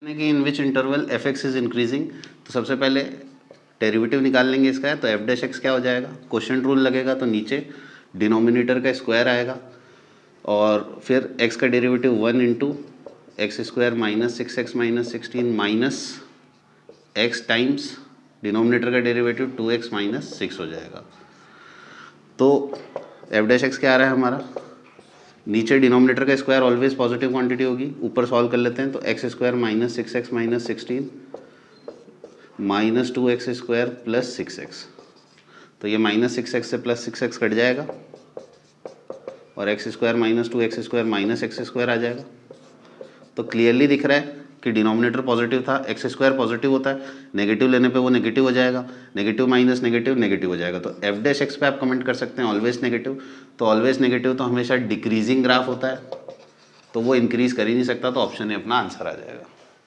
कि in which interval F X is increasing, तो सबसे पहले डेरिवेटिव निकाल लेंगे इसका। तो एफ डैश एक्स क्या हो जाएगा, क्वोशिएंट रूल लगेगा तो नीचे डिनोमिनेटर का स्क्वायर आएगा और फिर एक्स का derivative 1 into X square minus 6x minus 16 minus X times denominator का डेरिवेटिव 2x माइनस 6 हो जाएगा। तो एफ डैश एक्स क्या आ रहा है हमारा, नीचे डिनोमिनेटर का स्क्वायर ऑलवेज पॉजिटिव क्वांटिटी होगी, ऊपर सॉल्व कर लेते हैं। तो X square minus 6x minus 16 minus 2x square plus 6x, तो ये माइनस 6x से प्लस 6x कट जाएगा और X square minus 2x square minus X square आ जाएगा। तो क्लियरली दिख रहा है कि डिनोमिनेटर पॉजिटिव था, एक्स स्क्वायर पॉजिटिव होता है, नेगेटिव लेने पे वो नेगेटिव हो जाएगा, नेगेटिव माइनस नेगेटिव नेगेटिव हो जाएगा। तो एफ डैश एक्स पे आप कमेंट कर सकते हैं ऑलवेज नेगेटिव, तो ऑलवेज नेगेटिव तो हमेशा डिक्रीजिंग ग्राफ होता है, तो वो इंक्रीज कर ही नहीं सकता, तो ऑप्शन ए अपना आंसर आ जाएगा।